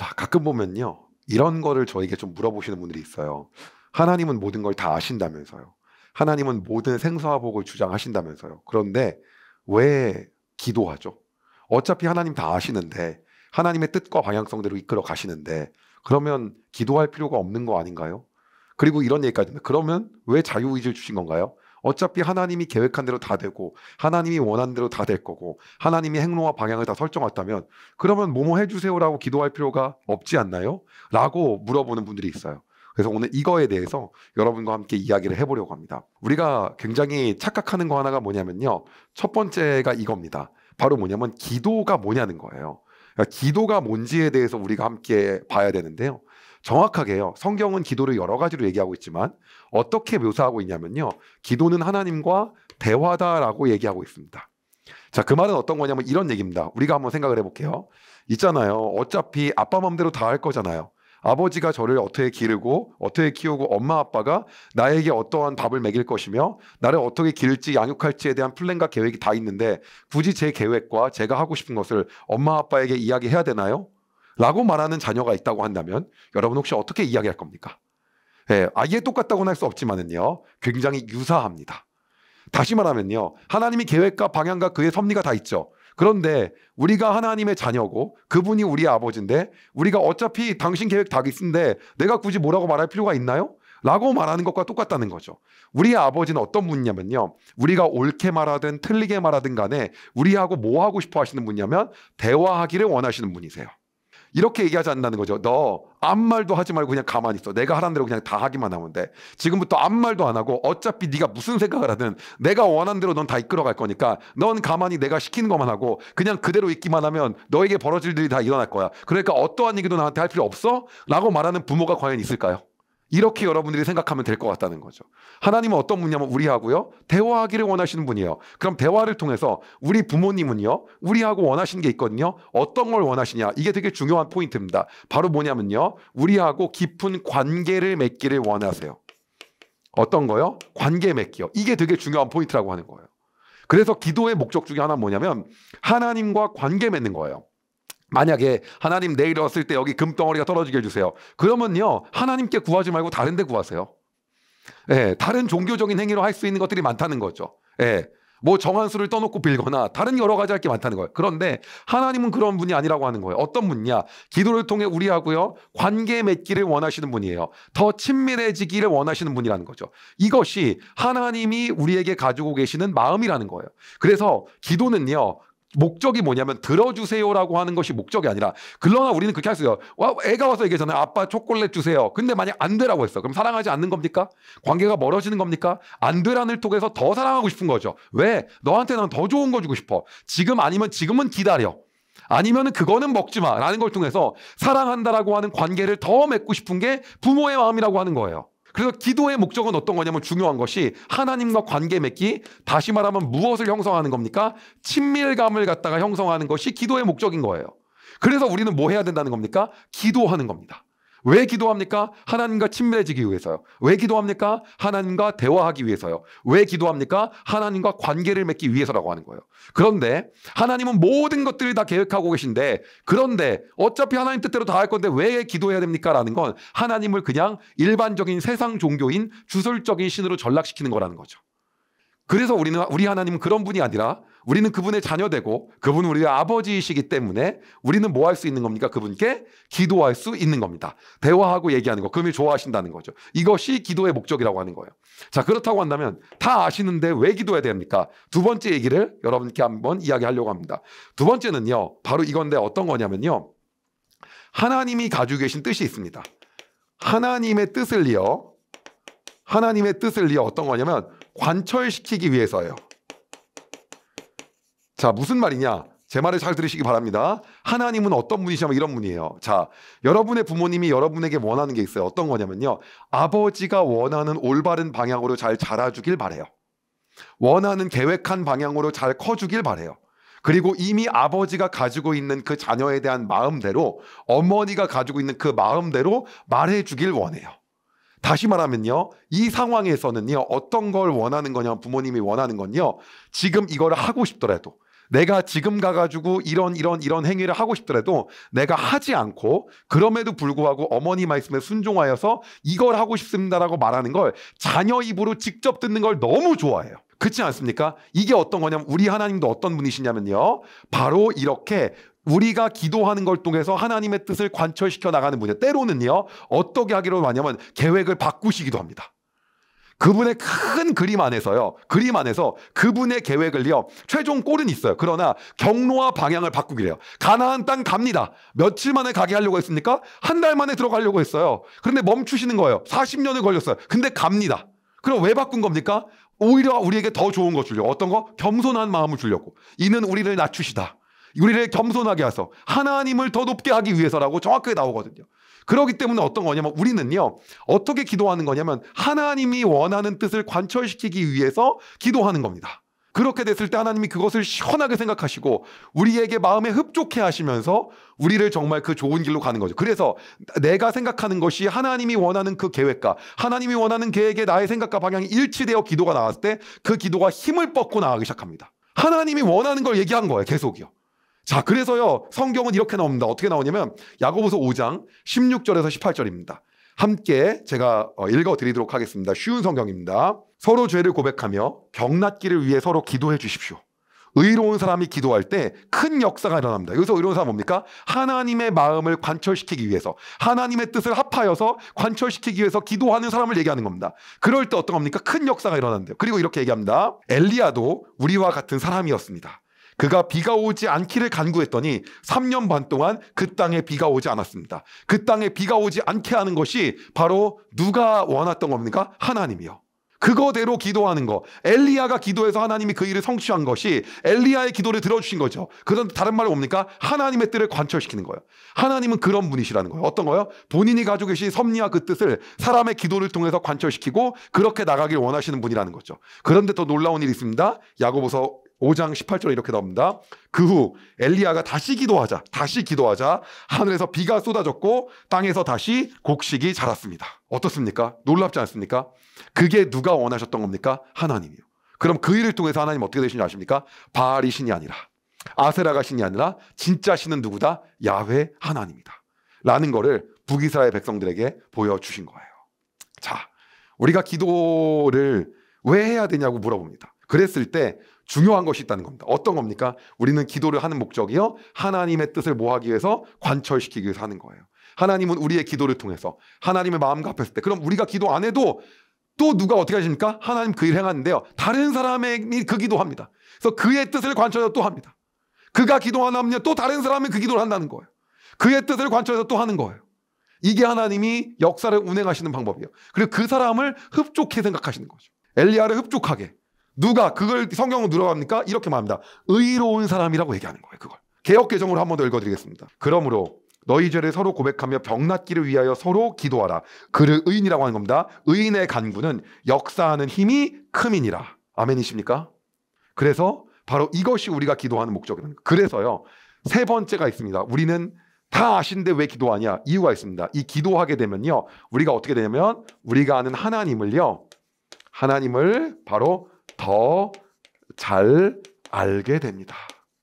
자, 가끔 보면요. 이런 거를 저에게 좀 물어보시는 분들이 있어요. 하나님은 모든 걸 다 아신다면서요. 하나님은 모든 생사복을 주장하신다면서요. 그런데 왜 기도하죠? 어차피 하나님 다 아시는데 하나님의 뜻과 방향성대로 이끌어 가시는데 그러면 기도할 필요가 없는 거 아닌가요? 그리고 이런 얘기까지 합니다. 그러면 왜 자유의지를 주신 건가요? 어차피 하나님이 계획한 대로 다 되고 하나님이 원하는 대로 다 될 거고 하나님이 행로와 방향을 다 설정했다면 그러면 뭐뭐 해주세요라고 기도할 필요가 없지 않나요? 라고 물어보는 분들이 있어요. 그래서 오늘 이거에 대해서 여러분과 함께 이야기를 해보려고 합니다. 우리가 굉장히 착각하는 거 하나가 뭐냐면요. 첫 번째가 이겁니다. 바로 뭐냐면 기도가 뭐냐는 거예요. 그러니까 기도가 뭔지에 대해서 우리가 함께 봐야 되는데요. 정확하게요. 성경은 기도를 여러 가지로 얘기하고 있지만 어떻게 묘사하고 있냐면요. 기도는 하나님과 대화다라고 얘기하고 있습니다. 자, 그 말은 어떤 거냐면 이런 얘기입니다. 우리가 한번 생각을 해볼게요. 있잖아요. 어차피 아빠 맘대로 다 할 거잖아요. 아버지가 저를 어떻게 기르고 어떻게 키우고 엄마 아빠가 나에게 어떠한 밥을 먹일 것이며 나를 어떻게 기를지 양육할지에 대한 플랜과 계획이 다 있는데 굳이 제 계획과 제가 하고 싶은 것을 엄마 아빠에게 이야기해야 되나요? 라고 말하는 자녀가 있다고 한다면 여러분 혹시 어떻게 이야기할 겁니까? 아예 똑같다고는 할 수 없지만은요. 굉장히 유사합니다. 다시 말하면요. 하나님이 계획과 방향과 그의 섭리가 다 있죠. 그런데 우리가 하나님의 자녀고 그분이 우리의 아버지인데 우리가 어차피 당신 계획 다 있는데 내가 굳이 뭐라고 말할 필요가 있나요? 라고 말하는 것과 똑같다는 거죠. 우리의 아버지는 어떤 분이냐면요. 우리가 옳게 말하든 틀리게 말하든 간에 우리하고 뭐 하고 싶어 하시는 분이냐면 대화하기를 원하시는 분이세요. 이렇게 얘기하지 않는다는 거죠. 너 아무 말도 하지 말고 그냥 가만히 있어. 내가 하라는 대로 그냥 다 하기만 하면 돼. 지금부터 아무 말도 안 하고 어차피 네가 무슨 생각을 하든 내가 원하는 대로 넌 다 이끌어갈 거니까 넌 가만히 내가 시키는 것만 하고 그냥 그대로 있기만 하면 너에게 벌어질 일이 다 일어날 거야. 그러니까 어떠한 얘기도 나한테 할 필요 없어? 라고 말하는 부모가 과연 있을까요? 이렇게 여러분들이 생각하면 될 것 같다는 거죠. 하나님은 어떤 분이냐면 우리하고요. 대화하기를 원하시는 분이에요. 그럼 대화를 통해서 우리 부모님은요. 우리하고 원하시는 게 있거든요. 어떤 걸 원하시냐. 이게 되게 중요한 포인트입니다. 바로 뭐냐면요. 우리하고 깊은 관계를 맺기를 원하세요. 어떤 거요? 관계 맺기요. 이게 되게 중요한 포인트라고 하는 거예요. 그래서 기도의 목적 중에 하나는 뭐냐면 하나님과 관계 맺는 거예요. 만약에 하나님 내일 왔을 때 여기 금덩어리가 떨어지게 해주세요. 그러면요. 하나님께 구하지 말고 다른 데 구하세요. 다른 종교적인 행위로 할 수 있는 것들이 많다는 거죠. 뭐 정한 수를 떠놓고 빌거나 다른 여러 가지 할 게 많다는 거예요. 그런데 하나님은 그런 분이 아니라고 하는 거예요. 어떤 분이냐? 기도를 통해 우리하고요. 관계 맺기를 원하시는 분이에요. 더 친밀해지기를 원하시는 분이라는 거죠. 이것이 하나님이 우리에게 가지고 계시는 마음이라는 거예요. 그래서 기도는요. 목적이 뭐냐면 들어주세요라고 하는 것이 목적이 아니라 그러나 우리는 그렇게 할 수 있어요. 애가 와서 얘기하잖아요. 아빠 초콜릿 주세요. 근데 만약 안 되라고 했어. 그럼 사랑하지 않는 겁니까? 관계가 멀어지는 겁니까? 안 되라는 통해서 더 사랑하고 싶은 거죠. 왜? 너한테 난 더 좋은 거 주고 싶어. 지금 아니면 지금은 기다려. 아니면 그거는 먹지 마 라는 걸 통해서 사랑한다라고 하는 관계를 더 맺고 싶은 게 부모의 마음이라고 하는 거예요. 그래서 기도의 목적은 어떤 거냐면 중요한 것이 하나님과 관계 맺기, 다시 말하면 무엇을 형성하는 겁니까? 친밀감을 갖다가 형성하는 것이 기도의 목적인 거예요. 그래서 우리는 뭐 해야 된다는 겁니까? 기도하는 겁니다. 왜 기도합니까? 하나님과 친밀해지기 위해서요. 왜 기도합니까? 하나님과 대화하기 위해서요. 왜 기도합니까? 하나님과 관계를 맺기 위해서라고 하는 거예요. 그런데 하나님은 모든 것들을 다 계획하고 계신데 그런데 어차피 하나님 뜻대로 다 할 건데 왜 기도해야 됩니까? 라는 건 하나님을 그냥 일반적인 세상 종교인 주술적인 신으로 전락시키는 거라는 거죠. 그래서 우리 하나님은 그런 분이 아니라 우리는 그분의 자녀되고 그분은 우리의 아버지이시기 때문에 우리는 뭐 할 수 있는 겁니까? 그분께 기도할 수 있는 겁니다. 대화하고 얘기하는 거. 그분이 좋아하신다는 거죠. 이것이 기도의 목적이라고 하는 거예요. 자, 그렇다고 한다면 다 아시는데 왜 기도해야 됩니까? 두 번째 얘기를 여러분께 한번 이야기하려고 합니다. 두 번째는요. 바로 이건데 어떤 거냐면요. 하나님이 가지고 계신 뜻이 있습니다. 하나님의 뜻을요. 어떤 거냐면 관철시키기 위해서예요. 자, 무슨 말이냐? 제 말을 잘 들으시기 바랍니다. 하나님은 어떤 분이시냐면 이런 분이에요. 자, 여러분의 부모님이 여러분에게 원하는 게 있어요. 어떤 거냐면요. 아버지가 원하는 올바른 방향으로 잘 자라주길 바래요. 원하는 계획한 방향으로 잘 커주길 바래요. 그리고 이미 아버지가 가지고 있는 그 자녀에 대한 마음대로 어머니가 가지고 있는 그 마음대로 말해주길 원해요. 다시 말하면요. 이 상황에서는요. 어떤 걸 원하는 거냐 부모님이 원하는 건요. 지금 이걸 하고 싶더라도 내가 지금 가가지고 이런 행위를 하고 싶더라도 내가 하지 않고 그럼에도 불구하고 어머니 말씀에 순종하여서 이걸 하고 싶습니다라고 말하는 걸 자녀 입으로 직접 듣는 걸 너무 좋아해요. 그렇지 않습니까? 이게 어떤 거냐면 우리 하나님도 어떤 분이시냐면요, 바로 이렇게 우리가 기도하는 걸 통해서 하나님의 뜻을 관철시켜 나가는 분이에요. 때로는요 어떻게 하기로 하냐면 계획을 바꾸시기도 합니다. 그분의 큰 그림 안에서 그분의 계획을요, 최종 골은 있어요. 그러나 경로와 방향을 바꾸기로 해요. 가나안 땅 갑니다. 며칠 만에 가게 하려고 했습니까? 한 달 만에 들어가려고 했어요. 그런데 멈추시는 거예요. 40년을 걸렸어요. 근데 갑니다. 그럼 왜 바꾼 겁니까? 오히려 우리에게 더 좋은 거 주려고. 어떤 거? 겸손한 마음을 주려고. 이는 우리를 낮추시다. 우리를 겸손하게 하소. 하나님을 더 높게 하기 위해서라고 정확하게 나오거든요. 그렇기 때문에 어떤 거냐면 우리는요 어떻게 기도하는 거냐면 하나님이 원하는 뜻을 관철시키기 위해서 기도하는 겁니다. 그렇게 됐을 때 하나님이 그것을 시원하게 생각하시고 우리에게 마음에 흡족해 하시면서 우리를 정말 그 좋은 길로 가는 거죠. 그래서 내가 생각하는 것이 하나님이 원하는 그 계획과 하나님이 원하는 계획에 나의 생각과 방향이 일치되어 기도가 나왔을 때 그 기도가 힘을 뻗고 나가기 시작합니다. 하나님이 원하는 걸 얘기한 거예요. 계속이요. 자, 그래서요 성경은 이렇게 나옵니다. 어떻게 나오냐면 야고보서 5장 16절에서 18절입니다. 함께 제가 읽어드리도록 하겠습니다. 쉬운 성경입니다. 서로 죄를 고백하며 병낫기를 위해 서로 기도해 주십시오. 의로운 사람이 기도할 때 큰 역사가 일어납니다. 여기서 의로운 사람 뭡니까? 하나님의 마음을 관철시키기 위해서, 하나님의 뜻을 합하여서 관철시키기 위해서 기도하는 사람을 얘기하는 겁니다. 그럴 때 어떤 겁니까? 큰 역사가 일어난대요. 그리고 이렇게 얘기합니다. 엘리야도 우리와 같은 사람이었습니다. 그가 비가 오지 않기를 간구했더니 3년 반 동안 그 땅에 비가 오지 않았습니다. 그 땅에 비가 오지 않게 하는 것이 바로 누가 원했던 겁니까? 하나님이요. 그거대로 기도하는 거. 엘리야가 기도해서 하나님이 그 일을 성취한 것이 엘리야의 기도를 들어주신 거죠. 그런데 다른 말로 뭡니까? 하나님의 뜻을 관철시키는 거예요. 하나님은 그런 분이시라는 거예요. 어떤 거요? 본인이 가지고 계신 섭리와 그 뜻을 사람의 기도를 통해서 관철시키고 그렇게 나가길 원하시는 분이라는 거죠. 그런데 더 놀라운 일이 있습니다. 야고보서 5장 18절에 이렇게 나옵니다. 그 후 엘리야가 다시 기도하자 하늘에서 비가 쏟아졌고 땅에서 다시 곡식이 자랐습니다. 어떻습니까? 놀랍지 않습니까? 그게 누가 원하셨던 겁니까? 하나님이요. 그럼 그 일을 통해서 하나님 어떻게 되시는지 아십니까? 바알이 신이 아니라, 아세라가 신이 아니라 진짜 신은 누구다? 야훼 하나님이다 라는 거를 북이스라엘 백성들에게 보여주신 거예요. 자, 우리가 기도를 왜 해야 되냐고 물어봅니다. 그랬을 때 중요한 것이 있다는 겁니다. 어떤 겁니까? 우리는 기도를 하는 목적이요, 하나님의 뜻을 뭐하기 위해서? 관철시키기 위해서 하는 거예요. 하나님은 우리의 기도를 통해서 하나님의 마음과 합했을 때, 그럼 우리가 기도 안 해도 또 누가 어떻게 하십니까? 하나님 그 일 행하는데요, 다른 사람이 그 기도합니다. 그래서 그의 뜻을 관철해서 또 합니다. 그가 기도 안 하면 또 다른 사람이 그 기도를 한다는 거예요. 그의 뜻을 관철해서 또 하는 거예요. 이게 하나님이 역사를 운행하시는 방법이에요. 그리고 그 사람을 흡족해 생각하시는 거죠. 엘리야를 흡족하게. 누가 그걸 성경으로 들어갑니까? 이렇게 말합니다. 의로운 사람이라고 얘기하는 거예요. 그걸 개역 개정으로 한 번 더 읽어드리겠습니다. 그러므로 너희 죄를 서로 고백하며 병낫기를 위하여 서로 기도하라. 그를 의인이라고 하는 겁니다. 의인의 간구는 역사하는 힘이 큼이니라. 아멘이십니까? 그래서 바로 이것이 우리가 기도하는 목적입니다. 그래서요, 세 번째가 있습니다. 우리는 다 아시는데 왜 기도하냐? 이유가 있습니다. 이 기도하게 되면요, 우리가 어떻게 되냐면 우리가 아는 하나님을 바로 더 잘 알게 됩니다.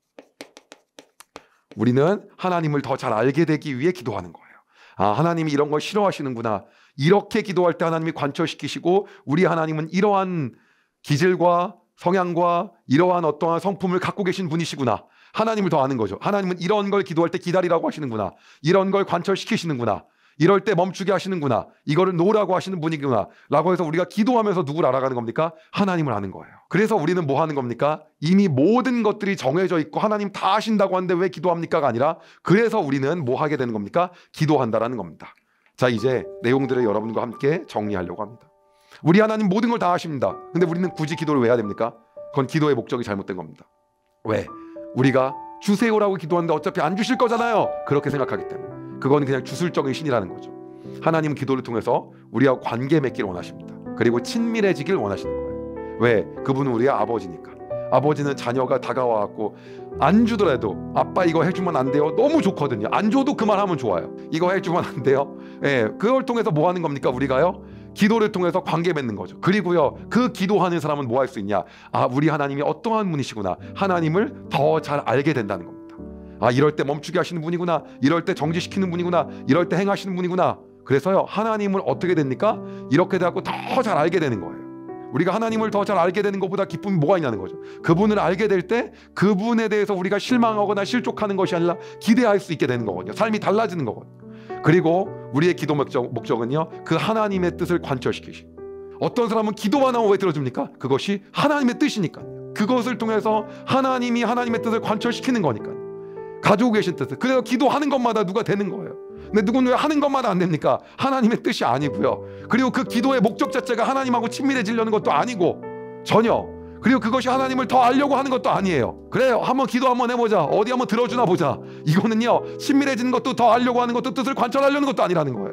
우리는 하나님을 더 잘 알게 되기 위해 기도하는 거예요. 아, 하나님이 이런 걸 싫어하시는구나. 이렇게 기도할 때 하나님이 관철시키시고 우리 하나님은 이러한 기질과 성향과 이러한 어떠한 성품을 갖고 계신 분이시구나. 하나님을 더 아는 거죠. 하나님은 이런 걸 기도할 때 기다리라고 하시는구나. 이런 걸 관철시키시는구나. 이럴 때 멈추게 하시는구나. 이거를 놓으라고 하시는 분이구나 라고 해서 우리가 기도하면서 누구를 알아가는 겁니까? 하나님을 아는 거예요. 그래서 우리는 뭐 하는 겁니까? 이미 모든 것들이 정해져 있고 하나님 다 아신다고 하는데 왜 기도합니까가 아니라, 그래서 우리는 뭐 하게 되는 겁니까? 기도한다라는 겁니다. 자, 이제 내용들을 여러분과 함께 정리하려고 합니다. 우리 하나님 모든 걸 다 아십니다. 근데 우리는 굳이 기도를 왜 해야 됩니까? 그건 기도의 목적이 잘못된 겁니다. 왜? 우리가 주세요라고 기도하는데 어차피 안 주실 거잖아요. 그렇게 생각하기 때문에. 그건 그냥 주술적인 신이라는 거죠. 하나님은 기도를 통해서 우리와 관계 맺기를 원하십니다. 그리고 친밀해지길 원하시는 거예요. 왜? 그분은 우리의 아버지니까. 아버지는 자녀가 다가와갖고 안 주더라도 아빠 이거 해주면 안 돼요? 너무 좋거든요. 안 줘도 그 말 하면 좋아요. 이거 해주면 안 돼요? 예, 그걸 통해서 뭐 하는 겁니까? 우리가요, 기도를 통해서 관계 맺는 거죠. 그리고요, 그 기도하는 사람은 뭐 할 수 있냐? 우리 하나님이 어떠한 분이시구나. 하나님을 더 잘 알게 된다는 겁니다. 이럴 때 멈추게 하시는 분이구나. 이럴 때 정지시키는 분이구나. 이럴 때 행하시는 분이구나. 그래서요, 하나님을 어떻게 됩니까? 이렇게 되고 더 잘 알게 되는 거예요. 우리가 하나님을 더 잘 알게 되는 것보다 기쁨이 뭐가 있냐는 거죠. 그분을 알게 될 때 그분에 대해서 우리가 실망하거나 실족하는 것이 아니라 기대할 수 있게 되는 거거든요. 삶이 달라지는 거거든요. 그리고 우리의 기도 목적은요, 그 하나님의 뜻을 관철시키시고, 어떤 사람은 기도만 하면 왜 들어줍니까? 그것이 하나님의 뜻이니까요. 그것을 통해서 하나님이 하나님의 뜻을 관철시키는 거니까요. 가지고 계신 뜻을. 그래서 기도하는 것마다 누가 되는 거예요. 근데 누구는 왜 하는 것마다 안 됩니까? 하나님의 뜻이 아니고요. 그리고 그 기도의 목적 자체가 하나님하고 친밀해지려는 것도 아니고, 전혀. 그리고 그것이 하나님을 더 알려고 하는 것도 아니에요. 그래요, 한번 기도 한번 해보자, 어디 한번 들어주나 보자. 이거는요, 친밀해지는 것도 더 알려고 하는 것도 뜻을 관철하려는 것도 아니라는 거예요.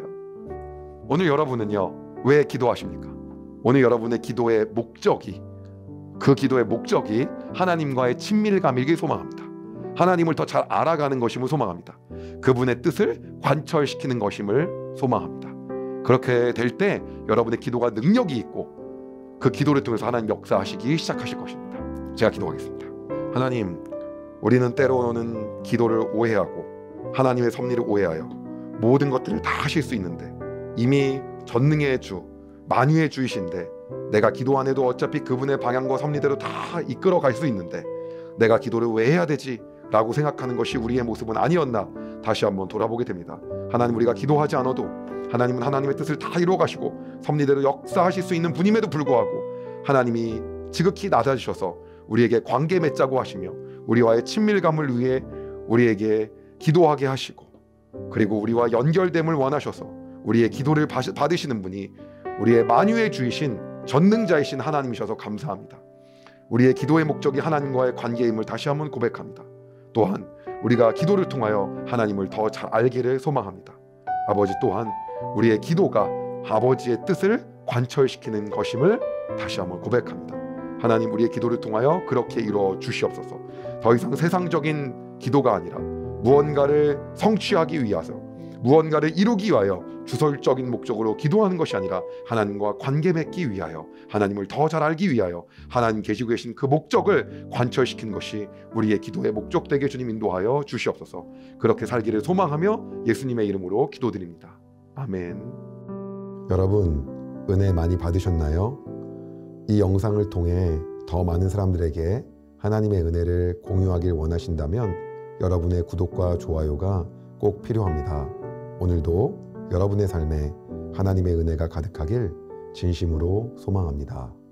오늘 여러분은요, 왜 기도하십니까? 오늘 여러분의 기도의 목적이, 그 기도의 목적이 하나님과의 친밀감이길 소망합니다. 하나님을 더 잘 알아가는 것임을 소망합니다. 그분의 뜻을 관철시키는 것임을 소망합니다. 그렇게 될 때 여러분의 기도가 능력이 있고, 그 기도를 통해서 하나님 역사하시기 시작하실 것입니다. 제가 기도하겠습니다. 하나님, 우리는 때로는 기도를 오해하고 하나님의 섭리를 오해하여 모든 것들을 다 하실 수 있는데, 이미 전능의 주, 만유의 주이신데, 내가 기도 안 해도 어차피 그분의 방향과 섭리대로 다 이끌어 갈 수 있는데 내가 기도를 왜 해야 되지? 라고 생각하는 것이 우리의 모습은 아니었나 다시 한번 돌아보게 됩니다. 하나님, 우리가 기도하지 않아도 하나님은 하나님의 뜻을 다 이루어 가시고 섭리대로 역사하실 수 있는 분임에도 불구하고 하나님이 지극히 낮아지셔서 우리에게 관계 맺자고 하시며 우리와의 친밀감을 위해 우리에게 기도하게 하시고, 그리고 우리와 연결됨을 원하셔서 우리의 기도를 받으시는 분이 우리의 만유의 주이신 전능자이신 하나님이셔서 감사합니다. 우리의 기도의 목적이 하나님과의 관계임을 다시 한번 고백합니다. 또한 우리가 기도를 통하여 하나님을 더 잘 알기를 소망합니다. 아버지, 또한 우리의 기도가 아버지의 뜻을 관철시키는 것임을 다시 한번 고백합니다. 하나님, 우리의 기도를 통하여 그렇게 이루어 주시옵소서. 더 이상 세상적인 기도가 아니라 무언가를 성취하기 위해서, 무언가를 이루기 위하여 주설적인 목적으로 기도하는 것이 아니라 하나님과 관계 맺기 위하여, 하나님을 더 잘 알기 위하여 하나님 계시고 계신 그 목적을 관철시키는 것이 우리의 기도의 목적 되게 주님 인도하여 주시옵소서. 그렇게 살기를 소망하며 예수님의 이름으로 기도드립니다. 아멘. 여러분, 은혜 많이 받으셨나요? 이 영상을 통해 더 많은 사람들에게 하나님의 은혜를 공유하길 원하신다면 여러분의 구독과 좋아요가 꼭 필요합니다. 오늘도 여러분의 삶에 하나님의 은혜가 가득하길 진심으로 소망합니다.